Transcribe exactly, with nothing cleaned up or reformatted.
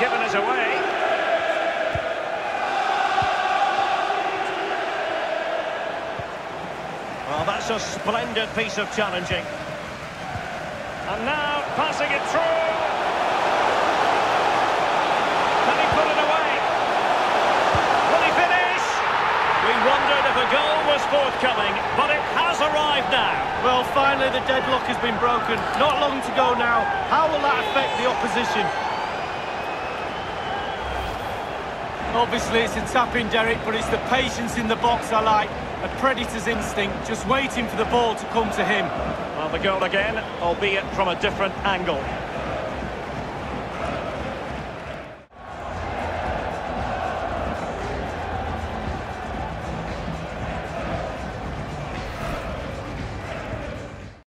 given it away. Well, that's a splendid piece of challenging. And now, passing it through. Can he put it away? Will he finish? We wondered if a goal was forthcoming, but it has arrived now. Well, finally the deadlock has been broken. Not long to go now. How will that affect the opposition? Obviously it's a tap-in, Derek, but it's the patience in the box I like. A predator's instinct, just waiting for the ball to come to him. Well, the goal again, albeit from a different angle.